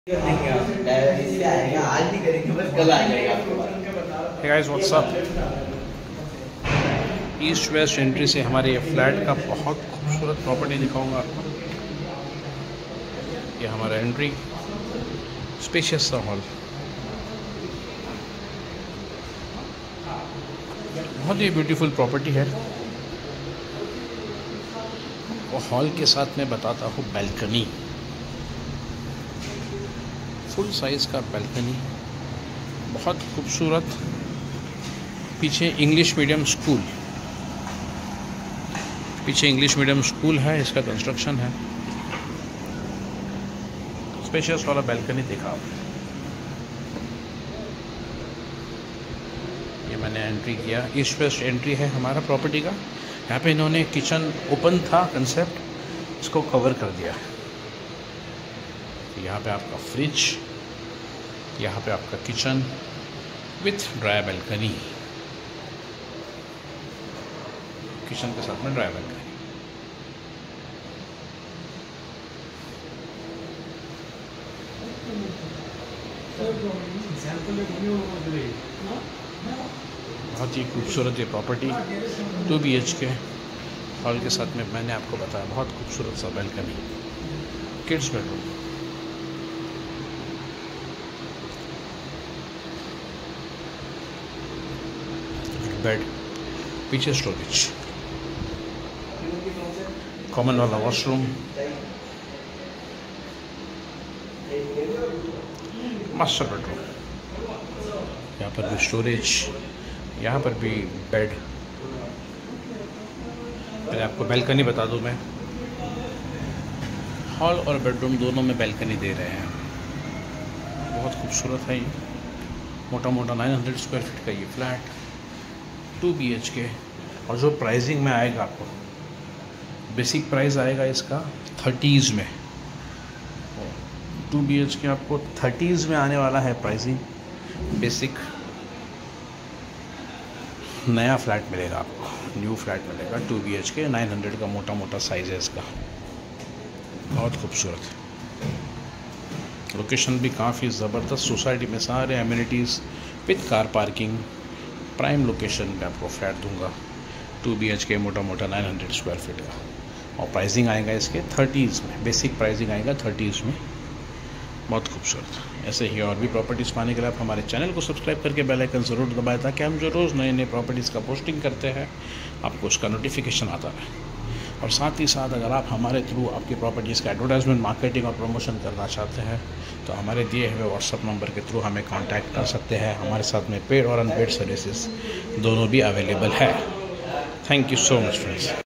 आज नहीं करेंगे, बस कल आ जाएगा आपके पास। Hey guys, what's up? East west entry से हमारे फ्लैट का बहुत खूबसूरत प्रॉपर्टी दिखाऊंगा आपको। ये हमारा एंट्री, स्पेशियस सा हॉल, बहुत ही ब्यूटीफुल प्रॉपर्टी है। और हॉल के साथ मैं बताता हूँ बैल्कनी, फुल साइज़ का बैल्कनी, बहुत खूबसूरत। पीछे इंग्लिश मीडियम स्कूल है, इसका कंस्ट्रक्शन है। स्पेशियस वाला बैल्कनी देखा आप। ये मैंने एंट्री किया, ईस्ट वेस्ट एंट्री है हमारा प्रॉपर्टी का। यहाँ पे इन्होंने किचन ओपन था कंसेप्ट, इसको कवर कर दिया। यहाँ पे आपका फ्रिज, यहाँ पे आपका kitchen with dry balcony, kitchen के साथ में ड्राई बैल्कनी। बहुत ही खूबसूरत ये प्रॉपर्टी, 2 BHK हॉल के साथ में। मैंने आपको बताया बहुत खूबसूरत सा बैल्कनी, किड्स बेडरूम, बेड, पीछे स्टोरेज, कॉमन वाला वॉशरूम, मास्टर बेडरूम, यहाँ पर भी स्टोरेज, यहाँ पर भी बेड। पहले आपको बैल्कनी बता दूँ मैं, हॉल और बेडरूम दोनों में बैल्कनी दे रहे हैं। बहुत खूबसूरत है ये, मोटा मोटा 900 स्क्वायर फीट का ये फ्लैट, 2 BHK। और जो प्राइसिंग में आएगा आपको, बेसिक प्राइस आएगा इसका 30s में, 2 BHK आपको 30s में आने वाला है प्राइसिंग। बेसिक नया फ्लैट मिलेगा आपको, न्यू फ्लैट मिलेगा, 2 BHK 900 का मोटा मोटा साइज़ है इसका। बहुत खूबसूरत, लोकेशन भी काफ़ी ज़बरदस्त, सोसाइटी में सारे amenities with car parking, prime location पे आपको फ्लैट दूंगा, 2 BHK मोटा मोटा 900 स्क्वायर फीट का। और प्राइसिंग आएगा इसके 30s में, बेसिक प्राइसिंग आएगा 30s में। बहुत खूबसूरत। ऐसे ही और भी प्रॉपर्टीज़ पाने के लिए आप हमारे चैनल को सब्सक्राइब करके बेल आइकन ज़रूर दबाएं, ताकि हम जो रोज़ नए नए प्रॉपर्टीज़ का पोस्टिंग करते हैं आपको उसका नोटिफिकेशन आता है। और साथ ही साथ अगर आप हमारे थ्रू आपकी प्रॉपर्टीज़ का एडवर्टाइजमेंट, मार्केटिंग और प्रमोशन करना चाहते हैं तो हमारे दिए हुए व्हाट्सअप नंबर के थ्रू हमें कांटेक्ट कर सकते हैं। हमारे साथ में पेड और अनपेड सर्विसेज दोनों भी अवेलेबल है। Thank you so much friends.